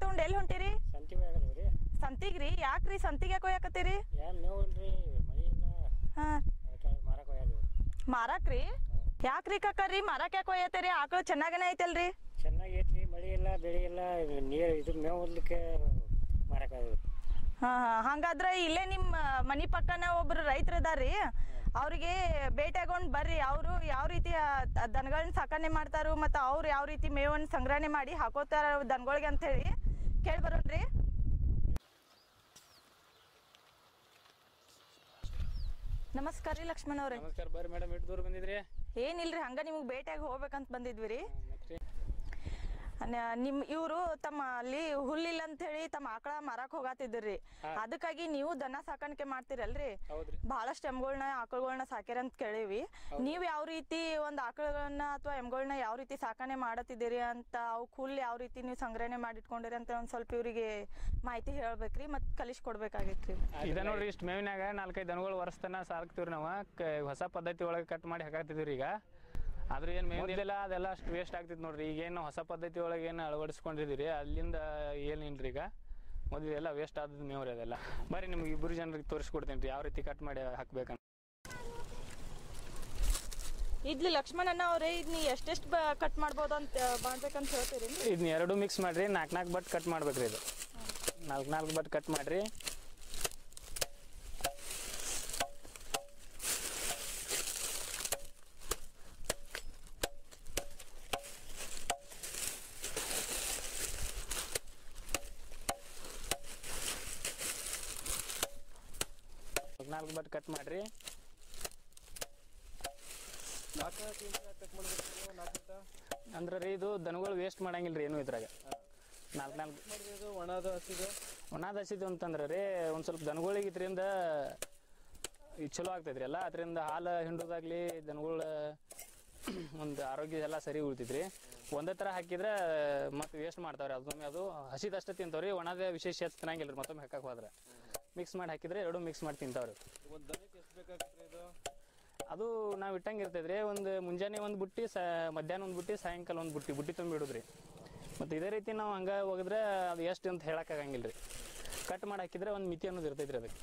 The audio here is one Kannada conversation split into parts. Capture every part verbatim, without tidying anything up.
ತಗೊಂಡ್ ಎಲ್ಲಿ ಹೊಂಟಿರಿ? ಸಂತಿಗೆ ಹೋಗದ್ರಿ. ಸಂತಿಗ್ರಿ? ಯಾಕ್ರಿ ಸಂತಿಗೆ ಯಾಕೆ ಹೋಯಾಕತ್ತೀರಿ? ಏನ್ ಮೇವಲ್ರಿ ಮಳಿ ಇಲ್ಲ. ಹಾ ಅದಕ್ಕೆ ಮಾರಕ್ ಹೋಗ್ಯಾದ್ರಿ. ಮಾರಾಕ್ರಿ? ಯಾಕ್ರಿ ಕಾಕರಿ ಮಾರಾಕ್ ಯಾಕೆ ಹೋಯತ್ತೀರಿ? ಆಕಳು ಚೆನ್ನಾಗನೇ ಐತಲ್ರಿ? ಚೆನ್ನಾಗಿ ಐತ್ರಿ, ಮಳಿ ಇಲ್ಲ ಬೆಳೆ ಇಲ್ಲ, ನೀರ್ ಇದು ಮೇವ್ ಓದ್ಲಿಕ್ಕೆ ಮಾರಕ್ ಹೋಗ್ಯಾದ್ರಿ. ಹಾ ಹಾ ಹಂಗಾದ್ರೆ ಇಲ್ಲೇ ನಿಮ್ಮ ಮನಿ ಪಕ್ಕನ ಒಬ್ರು ರೈತರು ಅದಾರಿ, ಅವ್ರಿಗೆ ಭೇಟಿಯಾಗೊಂಡ್ ಬರ್ರಿ. ಅವರು ಯಾವ ರೀತಿ ದನಗಳನ್ನ ಸಾಕಣೆ ಮಾಡ್ತಾರೋ ಮತ್ತ ಅವ್ರು ಯಾವ ರೀತಿ ಮೇವನ್ನ ಸಂಗ್ರಹಣೆ ಮಾಡಿ ಹಾಕೋತಾರ ದನಗಳಿಗೆ ಅಂತ ಹೇಳಿ ಕೇಳಿ ಬರೋಣ್ರಿ. ನಮಸ್ಕಾರ ರೀ ಲಕ್ಷ್ಮಣ ಅವ್ರೆ. ನಮಸ್ಕಾರ, ಬರ್ರಿ ಮೇಡಮ್. ಎಷ್ಟು ದೂರ ಬಂದಿದ್ರಿ? ಏನಿಲ್ರಿ, ಹಂಗ ನಿಮ್ಗೆ ಭೇಟಿಯಾಗಿ ಹೋಗ್ಬೇಕಂತ ಬಂದಿದ್ವಿ ರೀ. ನಿಮ್ ಇವ್ರು ತಮ್ಮ ಅಲ್ಲಿ ಹುಲ್ಲಿಲ್ಲ ಅಂತ ಹೇಳಿ ತಮ್ಮ ಆಕಳ ಮಾರಾಕ್ ಹೋಗಾತಿದ್ರಿ, ಅದಕ್ಕಾಗಿ ನೀವು ದನ ಸಾಕಾಣಿಕೆ ಮಾಡ್ತೀರಲ್ರಿ? ಬಹಳಷ್ಟು ಎಮ್ಗಳನ್ನ ಆಕಳಗಳನ್ನ ಸಾಕ್ಯಾರ ಅಂತ ಕೇಳಿವಿ. ನೀವ್ ಯಾವ ರೀತಿ ಒಂದ್ ಆಕಳಗಳನ್ನ ಅಥವಾ ಎಮ್ಗಳನ್ನ ಯಾವ ರೀತಿ ಸಾಕಣೆ ಮಾಡತ್ತಿದ್ದೀರಿ ಅಂತ, ಅವಕ್ ಹುಲ್ ಯಾವ ರೀತಿ ನೀವು ಸಂಗ್ರಹಣೆ ಮಾಡಿಟ್ಕೊಂಡಿರಿ ಅಂತ ಒಂದ್ ಸ್ವಲ್ಪ ಇವ್ರಿಗೆ ಮಾಹಿತಿ ಹೇಳ್ಬೇಕ್ರಿ, ಮತ್ ಕಲಿಸಿ ಕೊಡ್ಬೇಕಾಗೈತ್ರಿ. ಇದ ನೋಡ್ರಿ, ಇಷ್ಟ ಮೇವಿನಾಗ ನಾಲ್ಕೈದು ದನಗಳು ವರ್ಷತನ ಸಾಕ್ತಿವ್ರಿ ನಾವು. ಹೊಸ ಪದ್ಧತಿ ಒಳಗೆ ಕಟ್ ಮಾಡಿ ಹಾಕಾತಿದ್ರಿ. ಈಗ ಆದ್ರೆ ಏನ್ ಮೇವಿಲ್ಲ ಅದೆಲ್ಲ ಅಷ್ಟು ವೇಸ್ಟ್ ಆಗ್ತಿತ್ತು ನೋಡ್ರಿ. ಈಗ ಏನು ಹೊಸ ಪದ್ಧತಿ ಒಳಗೆ ಏನು ಅಳವಡಿಸ್ಕೊಂಡಿದ್ದೀರಿ ಅಲ್ಲಿಂದ ಏನಿಲ್ರಿ. ಈಗ ಮೊದಲು ಎಲ್ಲ ವೇಸ್ಟ್ ಆದದ್ದು ಮೇವ್ರಿ ಅದೆಲ್ಲ. ಬರೀ ನಿಮ್ಗೆ ಇಬ್ಬರು ಜನರಿಗೆ ತೋರಿಸ್ಕೊಡ್ತೇನೆ ರೀ ಯಾವ ರೀತಿ ಕಟ್ ಮಾಡಿ ಹಾಕ್ಬೇಕಂತ. ಇದ್ಲಿ ಲಕ್ಷ್ಮಣಣ್ಣ ಅವ್ರೆ, ಇದನ್ನ ಎಷ್ಟೆಷ್ಟು ಕಟ್ ಮಾಡ್ಬೋದು ಅಂತ ಮಾಡ್ಬೇಕಂತ ಹೇಳ್ತೀರಿ? ಇದನ್ನ ಎರಡು ಮಿಕ್ಸ್ ಮಾಡ್ರಿ, ನಾಲ್ಕು ನಾಲ್ಕು ಬಟ್ ಕಟ್ ಮಾಡ್ಬೇಕ್ರಿ. ಇದು ನಾಲ್ಕು ನಾಲ್ಕು ಬಟ್ ಕಟ್ ಮಾಡ್ರಿ. ನಾಲ್ಕು ಬಟ್ ಕಟ್ ಮಾಡ್ರಿ. ಅಂದ್ರೆ ರೀ ಇದು ದನಗಳು ವೇಸ್ಟ್ ಮಾಡಂಗಿಲ್ರಿ ಏನು ಇದ್ರಾಗ. ನಾಲ್ಕು ನಾಲ್ಕು ಒಣದ ಹಸಿದು ಒಣದ ಹಸಿದು ಅಂತಂದ್ರೆ ರೀ ಒಂದು ಸ್ವಲ್ಪ ದನಗಳಿಗೆ ಇದರಿಂದ ಇದು ಚಲೋ ಆಗ್ತೈತ್ರಿ ಎಲ್ಲ. ಅದರಿಂದ ಹಾಲು ಹಿಂಡೋದಾಗ್ಲಿ ದನಗಳ ಒಂದು ಆರೋಗ್ಯ ಎಲ್ಲ ಸರಿ ಉಳ್ತೈತ್ರಿ. ಒಂದೇ ಥರ ಹಾಕಿದ್ರೆ ಮತ್ತೆ ವೇಸ್ಟ್ ಮಾಡ್ತಾವ್ರಿ. ಅದೊಮ್ಮೆ ಅದು ಹಸಿದಷ್ಟೇ ತಿಂತಾವ್ರಿ, ಒಣದ ವಿಶೇಷ ಹೆಚ್ಚು ತಿನ್ನಂಗಿಲ್ರಿ. ಮತ್ತೊಮ್ಮೆ ಹಾಕಕ್ಕೆ ಹೋದ್ರೆ ಮಿಕ್ಸ್ ಮಾಡಿ ಹಾಕಿದ್ರೆ ಎರಡು ಮಿಕ್ಸ್ ಮಾಡಿ ತಿಂತಾವ್ರಿ. ಅದು ನಾವು ಇಟ್ಟಂಗೆ ಇರ್ತೈತ್ರಿ. ಒಂದು ಮುಂಜಾನೆ ಒಂದು ಬುಟ್ಟಿ, ಸ ಮಧ್ಯಾಹ್ನ ಒಂದು ಬುಟ್ಟಿ, ಸಾಯಂಕಾಲ ಒಂದು ಬುಟ್ಟಿ ಬುಟ್ಟಿ ತುಂಬಿ ಬಿಡುದ್ರಿ. ಮತ್ತು ಇದೇ ರೀತಿ ನಾವು ಹಂಗೆ ಹೋಗಿದ್ರೆ ಅದು ಎಷ್ಟು ಅಂತ ಹೇಳಕ್ಕಾಗಂಗಿಲ್ಲ ರೀ. ಕಟ್ ಮಾಡಿ ಹಾಕಿದ್ರೆ ಒಂದು ಮಿತಿ ಅನ್ನೋದು ಇರ್ತೈತ್ರಿ ಅದಕ್ಕೆ.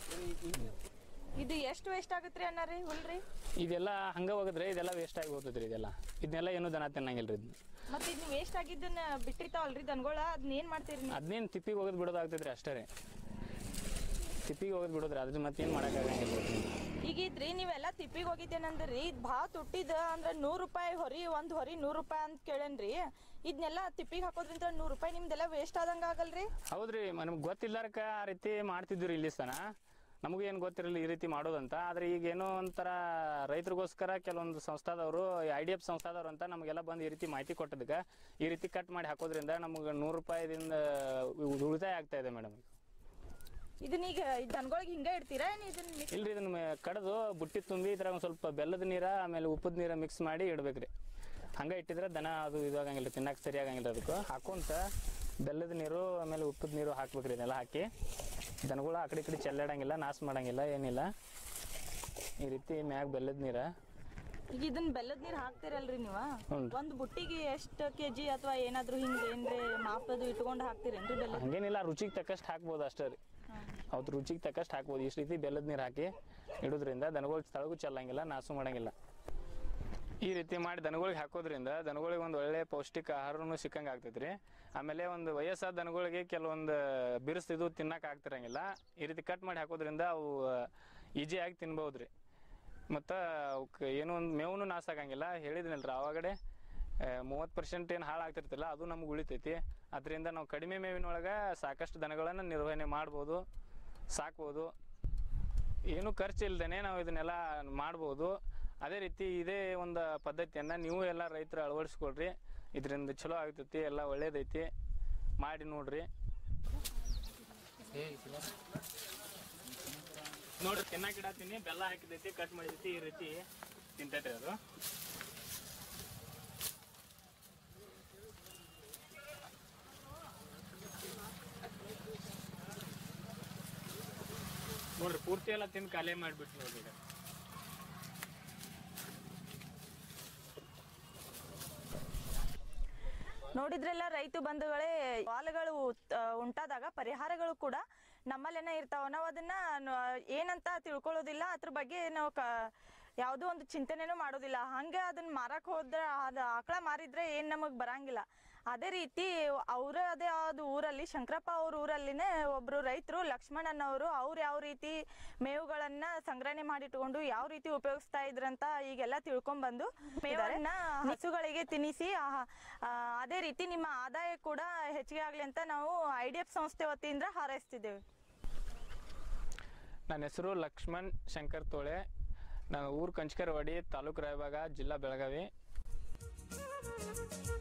ಇದು ಎಷ್ಟು ವೇಸ್ಟ್ ಆಗುತ್ತೆ ಅನ್ನಾರಿ ಹುಲ್ರಿ? ಇದೆಲ್ಲ ಹಂಗೆ ಹೋಗಿದ್ರೆ ಇದೆಲ್ಲ ವೇಸ್ಟ್ ಆಗಿ ಹೋಗ್ತೈತ್ರಿ. ಇದೆಲ್ಲ ಇದನ್ನೆಲ್ಲ ಏನು ದನ ತಿನ್ನಂಗಿಲ್ಲ ರೀ. ಇದನ್ನ ಮತ್ತೆ ಇದನ್ನ ವೇಸ್ಟ್ ಆಗಿದ್ದನ್ನ ಬಿಟ್ಟಿರ್ತಾವಲ್ರಿ ದನಗಳ, ಅದನ್ನ ಏನು ಮಾಡ್ತೀರಿ? ಅದನ್ನೇನು ತಿಪ್ಪಿಗೆ ಹೋಗೋದು ಬಿಡೋದಾಗ್ತೈತ್ರಿ ಅಷ್ಟೇ ರೀ. ತಿಪ್ಪಿಗೆ ಹೋಗೋದು ಬಿಡೋದ್ರಿ, ಅದ್ರ ಮತ್ತೇನು ಮಾಡೋಕ್ಕಾಗಂಗಿಲ್ಲ. ಈಗ ಇದ್ರಿ ನೀವೆಲ್ಲ ತಿಪ್ಪಿಗೆ ಹೋಗಿದ್ದೇನಂದ್ರಿ, ಇದು ಭಾಳ ತುಟ್ಟಿದ ಅಂದ್ರೆ ನೂರು ರೂಪಾಯಿ ಹೊರಿ, ಒಂದು ಹೊರಿ ನೂರು ರೂಪಾಯಿ ಅಂತ ಕೇಳೇನ್ರಿ. ಇದನ್ನೆಲ್ಲ ತಿಪ್ಪಿಗೆ ಹಾಕೋದ್ರಿಂದ ನೂರು ರೂಪಾಯಿ ನಿಮ್ದೆಲ್ಲ ವೇಸ್ಟ್ ಆದಂಗೆ ಆಗಲ್ರಿ? ಹೌದ್ರಿ, ನಮ್ಗೆ ಗೊತ್ತಿಲ್ಲಾರಕ ಆ ರೀತಿ ಮಾಡ್ತಿದ್ವಿ ಇಲ್ಲಿ ತನ. ನಮಗೂ ಏನು ಗೊತ್ತಿರಲಿಲ್ಲ ಈ ರೀತಿ ಮಾಡೋದಂತ. ಆದರೆ ಈಗ ಏನೋ ಒಂಥರ ರೈತರಿಗೋಸ್ಕರ ಕೆಲವೊಂದು ಸಂಸ್ಥಾದವರು, ಐ ಡಿ ಎಫ್ ಸಂಸ್ಥಾದವ್ರು ಅಂತ ನಮಗೆಲ್ಲ ಬಂದು ಈ ರೀತಿ ಮಾಹಿತಿ ಕೊಟ್ಟದಕ್ಕೆ ಈ ರೀತಿ ಕಟ್ ಮಾಡಿ ಹಾಕೋದ್ರಿಂದ ನಮ್ಗೆ ನೂರು ರೂಪಾಯಿದಿಂದ ಉಳಿತಾಯ ಆಗ್ತಾ ಇದೆ ಮೇಡಮ್. ಇದನ್ನೀಗ ದನಗಳಿಗೆ ಹಿಂಗೆ ಇಡ್ತೀರಾ? ಇದನ್ನ ಇಲ್ರಿ, ಇದನ್ನ ಕಡ್ದು ಬುಟ್ಟಿ ತುಂಬಿ ಇದ್ರಾಗ ಒಂದು ಸ್ವಲ್ಪ ಬೆಲ್ಲದ ನೀರ ಆಮೇಲೆ ಉಪ್ಪದ ನೀರ ಮಿಕ್ಸ್ ಮಾಡಿ ಇಡ್ಬೇಕ್ರಿ. ಹಂಗೆ ಇಟ್ಟಿದ್ರೆ ದನ ಅದು ಇದಾಗಂಗಿಲ್ಲ, ತಿನ್ನಕ್ಕೆ ಸರಿ ಆಗಂಗಿಲ್ಲ. ಅದಕ್ಕೆ ಹಾಕೊಂತ ಬೆಲ್ಲದ ನೀರು ಆಮೇಲೆ ಉಪ್ಪದ ನೀರು ಹಾಕ್ಬೇಕ್ರಿ. ಇದನ್ನೆಲ್ಲ ಹಾಕಿ ದನಗಳು ಆ ಕಡೆ ಈ ಕಡೆ ಚೆಲ್ಲಾಡಂಗಿಲ್ಲ, ನಾಶ ಮಾಡಂಗಿಲ್ಲ, ಏನಿಲ್ಲ. ಈ ರೀತಿ ಮ್ಯಾಗ ಬೆಲ್ಲದ ನೀರ. ಈಗ ಇದನ್ನ ಬೆಲ್ಲದ ನೀರು ಹಾಕ್ತಿರಲ್ರಿ ನೀವು? ಒಂದು ಬುಟ್ಟಿಗೆ ಎಷ್ಟು ಕೆಜಿ ಅಥವಾ ಏನಾದ್ರು ಹಿಂಗೆ ಏನ್ರಿ ಮಾಪದು ಇಟ್ಕೊಂಡು ಹಾಕ್ತಿರೇನ್ರಿ ಬೆಲ್ಲ? ಹಂಗೇನಿಲ್ಲ, ರುಚಿಗೆ ತಕ್ಕಷ್ಟು ಹಾಕ್ಬೋದು ಅಷ್ಟೇ ರೀ. ಅವ್ರ ರುಚಿಗೆ ತಕ್ಕಷ್ಟು ಹಾಕ್ಬೋದು. ಇಷ್ಟು ರೀತಿ ಬೆಲ್ಲದ ನೀರು ಹಾಕಿ ಇಡೋದ್ರಿಂದ ದನಗಳು ಸ್ಥಳಗೂ ಚೆಲ್ಲಂಗಿಲ್ಲ, ನಾಶು ಮಾಡಂಗಿಲ್ಲ. ಈ ರೀತಿ ಮಾಡಿ ದನಗಳಿಗೆ ಹಾಕೋದ್ರಿಂದ ದನಗಳಿಗೆ ಒಂದು ಒಳ್ಳೆ ಪೌಷ್ಟಿಕ ಆಹಾರನೂ ಸಿಕ್ಕಂಗೆ ಆಗ್ತೈತ್ರಿ. ಆಮೇಲೆ ಒಂದು ವಯಸ್ಸಾದ ದನಗಳಿಗೆ ಕೆಲವೊಂದು ಬಿರುಸಿದು ತಿನ್ನಕ್ಕೆ ಆಗ್ತಿರಂಗಿಲ್ಲ. ಈ ರೀತಿ ಕಟ್ ಮಾಡಿ ಹಾಕೋದ್ರಿಂದ ಅವು ಈಜಿಯಾಗಿ ತಿನ್ಬೋದ್ರಿ. ಮತ್ತು ಅವಕ್ಕೆ ಏನೋ ಒಂದು ಮೇವೂ ನಾಶ ಆಗಂಗಿಲ್ಲ. ಹೇಳಿದ್ನಲ್ರಿ ಆವಾಗಡೆ ಮೂವತ್ತು ಪರ್ಸೆಂಟ್ ಏನು ಹಾಳಾಗ್ತಿರ್ತಿಲ್ಲ, ಅದು ನಮ್ಗೆ ಉಳಿತೈತಿ. ಅದರಿಂದ ನಾವು ಕಡಿಮೆ ಮೇವಿನೊಳಗೆ ಸಾಕಷ್ಟು ದನಗಳನ್ನು ನಿರ್ವಹಣೆ ಮಾಡ್ಬೋದು, ಸಾಕ್ಬೋದು. ಏನೂ ಖರ್ಚು ಇಲ್ದೇ ನಾವು ಇದನ್ನೆಲ್ಲ ಮಾಡ್ಬೋದು. ಅದೇ ರೀತಿ ಇದೇ ಒಂದು ಪದ್ಧತಿಯನ್ನು ನೀವು ಎಲ್ಲ ರೈತರು ಅಳವಡಿಸ್ಕೊಳ್ರಿ. ಇದರಿಂದ ಚಲೋ ಆಗ್ತೈತಿ, ಎಲ್ಲ ಒಳ್ಳೇದೈತಿ, ಮಾಡಿ ನೋಡ್ರಿ. ನೋಡ್ರಿ, ತಿನ್ನಕ್ಕೆ ಇಡತ್ತೀನಿ, ಬೆಲ್ಲ ಹಾಕಿದೈತಿ, ಕಟ್ ಮಾಡಿದೈತಿ, ಈ ರೀತಿ ತಿಂತೈತ್ರಿ ಅದು. ನೋಡ್ರಿ, ಪೂರ್ತಿ ಎಲ್ಲ ತಿಂದು ಖಾಲಿ ಮಾಡಿಬಿಟ್ಟು ನೋಡ್ರಿ. ನೋಡಿದ್ರೆಲ್ಲ ರೈತ ಬಂಧುಗಳೇ, ಹಾಲುಗಳು ಉತ್- ಆ, ಉಂಟಾದಾಗ ಪರಿಹಾರಗಳು ಕೂಡ ನಮ್ಮಲ್ಲೇನ ಇರ್ತಾವ. ನಾವು ಅದನ್ನ ನ- ಏನಂತ ತಿಳ್ಕೊಳ್ಳೋದಿಲ್ಲ, ಅದ್ರ ಬಗ್ಗೆ ನಾವು ಕ ಯಾವುದೋ ಒಂದು ಚಿಂತನೆನೂ ಮಾಡೋದಿಲ್ಲ. ಹಂಗೆ ಅದನ್ನ ಮಾರಕ್ ಹೋದ್ರೆ ಅದು ಆಕಳ ಮಾರಿದ್ರೆ ಏನ್ ನಮಗ್ ಬರಂಗಿಲ್ಲ. ಅದೇ ರೀತಿ ಅವರದೇ ಆದ ಊರಲ್ಲಿ, ಶಂಕರಪ್ಪ ಅವ್ರ ಊರಲ್ಲಿನೇ ಒಬ್ರು ರೈತರು ಲಕ್ಷ್ಮಣನವರು, ಅವ್ರು ಯಾವ ರೀತಿ ಮೇವುಗಳನ್ನ ಸಂಗ್ರಹಣೆ ಮಾಡಿಟ್ಕೊಂಡು ಯಾವ ರೀತಿ ಉಪಯೋಗಿಸ್ತಾ ಇದ್ರಂತ ಈಗೆಲ್ಲ ತಿಳ್ಕೊಂಡ್ ಬಂದು ಮೇವನ್ನ ಹಸುಗಳಿಗೆ ತಿನ್ನಿಸಿ ಆ- ಆ, ಅದೇ ರೀತಿ ನಿಮ್ಮ ಆದಾಯ ಕೂಡ ಹೆಚ್ಚಿಗೆ ಆಗ್ಲಿ ಅಂತ ನಾವು ಐ ಡಿ ಎಫ್ ಸಂಸ್ಥೆ ವತಿಯಿಂದ ಹಾರೈಸ್ತಿದ್ದೇವೆ. ನನ್ನ ಹೆಸರು ಲಕ್ಷ್ಮಣ್ ಶಂಕರ್ ತೋಳೆ. ನಾನು ಊರು ಕಂಚಕರವಾಡಿ, ತಾಲೂಕು ರಾಯಬಾಗ, ಜಿಲ್ಲಾ ಬೆಳಗಾವಿ.